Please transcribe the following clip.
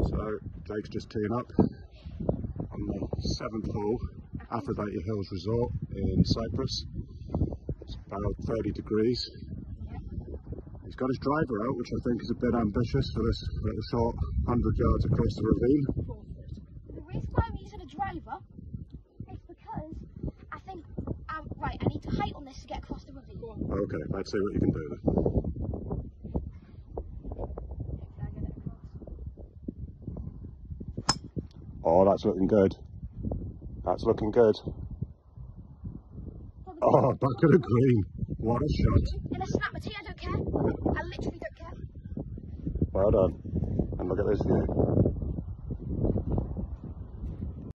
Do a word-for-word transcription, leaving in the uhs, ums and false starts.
So Jake's just teeing up on the seventh hole, Aphrodite Hills Resort in Cyprus. It's about thirty degrees. He's got his driver out, which I think is a bit ambitious for this little short one hundred yards across the ravine. The reason why I'm using a driver is because I think, um, right, I need to height on this to get across the ravine. Okay, let's see what you can do then. Oh, that's looking good. That's looking good. Oh, back of the green. What a shot. In a snap tea, I don't care. I literally don't care. Well done. And look at this view.